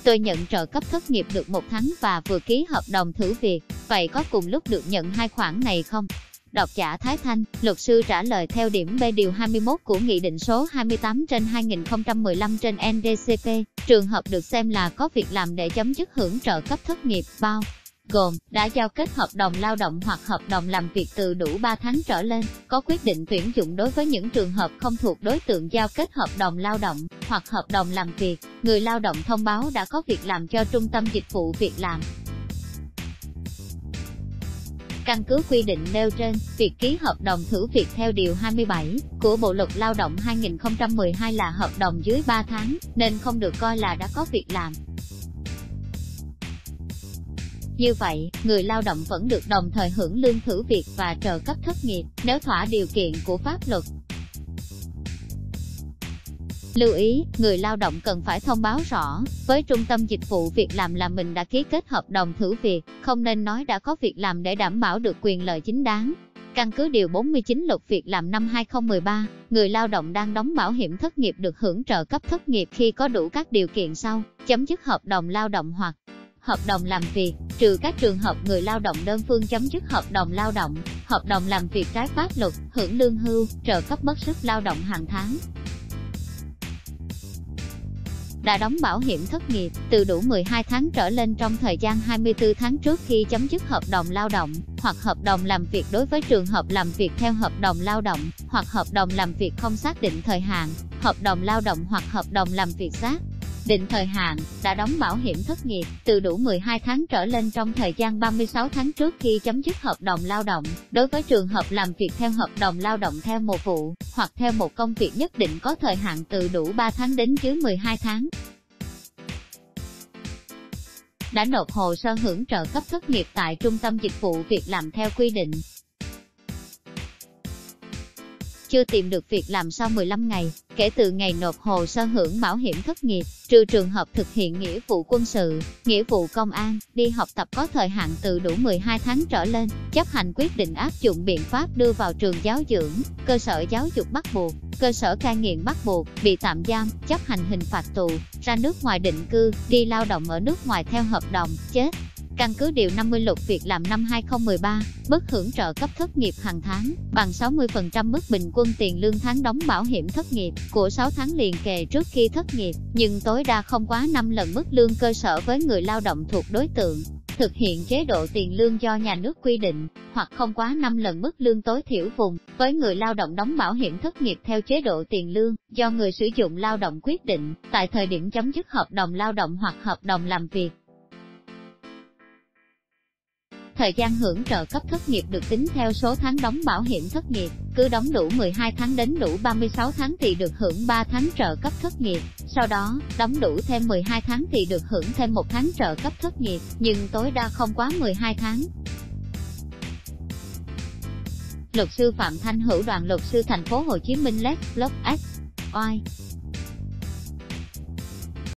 Tôi nhận trợ cấp thất nghiệp được 1 tháng và vừa ký hợp đồng thử việc, vậy có cùng lúc được nhận 2 khoản này không? Độc giả Thái Thanh, luật sư trả lời theo điểm B điều 21 của Nghị định số 28/2015 trên NDCP, trường hợp được xem là có việc làm để chấm dứt hưởng trợ cấp thất nghiệp, bao gồm đã giao kết hợp đồng lao động hoặc hợp đồng làm việc từ đủ 3 tháng trở lên, có quyết định tuyển dụng đối với những trường hợp không thuộc đối tượng giao kết hợp đồng lao động hoặc hợp đồng làm việc, người lao động thông báo đã có việc làm cho Trung tâm Dịch vụ Việc làm. Căn cứ quy định nêu trên, việc ký hợp đồng thử việc theo Điều 27 của Bộ Luật Lao động 2012 là hợp đồng dưới 3 tháng, nên không được coi là đã có việc làm. Như vậy, người lao động vẫn được đồng thời hưởng lương thử việc và trợ cấp thất nghiệp, nếu thỏa điều kiện của pháp luật. Lưu ý, người lao động cần phải thông báo rõ với Trung tâm Dịch vụ Việc làm là mình đã ký kết hợp đồng thử việc, không nên nói đã có việc làm để đảm bảo được quyền lợi chính đáng. Căn cứ Điều 49 Luật Việc làm năm 2013, người lao động đang đóng bảo hiểm thất nghiệp được hưởng trợ cấp thất nghiệp khi có đủ các điều kiện sau: chấm dứt hợp đồng lao động hoặc hợp đồng làm việc, trừ các trường hợp người lao động đơn phương chấm dứt hợp đồng lao động, hợp đồng làm việc trái pháp luật, hưởng lương hưu, trợ cấp mất sức lao động hàng tháng. Đã đóng bảo hiểm thất nghiệp từ đủ 12 tháng trở lên trong thời gian 24 tháng trước khi chấm dứt hợp đồng lao động hoặc hợp đồng làm việc đối với trường hợp làm việc theo hợp đồng lao động hoặc hợp đồng làm việc không xác định thời hạn, hợp đồng lao động hoặc hợp đồng làm việc xác định thời hạn, đã đóng bảo hiểm thất nghiệp từ đủ 12 tháng trở lên trong thời gian 36 tháng trước khi chấm dứt hợp đồng lao động, đối với trường hợp làm việc theo hợp đồng lao động theo một vụ, hoặc theo một công việc nhất định có thời hạn từ đủ 3 tháng đến dưới 12 tháng. Đã nộp hồ sơ hưởng trợ cấp thất nghiệp tại Trung tâm Dịch vụ Việc làm theo quy định. Chưa tìm được việc làm sau 15 ngày, kể từ ngày nộp hồ sơ hưởng bảo hiểm thất nghiệp, trừ trường hợp thực hiện nghĩa vụ quân sự, nghĩa vụ công an, đi học tập có thời hạn từ đủ 12 tháng trở lên, chấp hành quyết định áp dụng biện pháp đưa vào trường giáo dưỡng, cơ sở giáo dục bắt buộc, cơ sở cai nghiện bắt buộc, bị tạm giam, chấp hành hình phạt tù, ra nước ngoài định cư, đi lao động ở nước ngoài theo hợp đồng, chết. Căn cứ Điều 50 Luật Việc làm năm 2013, mức hưởng trợ cấp thất nghiệp hàng tháng bằng 60% mức bình quân tiền lương tháng đóng bảo hiểm thất nghiệp của 6 tháng liền kề trước khi thất nghiệp, nhưng tối đa không quá 5 lần mức lương cơ sở với người lao động thuộc đối tượng thực hiện chế độ tiền lương do nhà nước quy định, hoặc không quá 5 lần mức lương tối thiểu vùng với người lao động đóng bảo hiểm thất nghiệp theo chế độ tiền lương do người sử dụng lao động quyết định tại thời điểm chấm dứt hợp đồng lao động hoặc hợp đồng làm việc. Thời gian hưởng trợ cấp thất nghiệp được tính theo số tháng đóng bảo hiểm thất nghiệp, cứ đóng đủ 12 tháng đến đủ 36 tháng thì được hưởng 3 tháng trợ cấp thất nghiệp, sau đó, đóng đủ thêm 12 tháng thì được hưởng thêm 1 tháng trợ cấp thất nghiệp, nhưng tối đa không quá 12 tháng. Luật sư Phạm Thanh Hữu, đoàn luật sư thành phố Hồ Chí Minh, Lex Block X. Oai.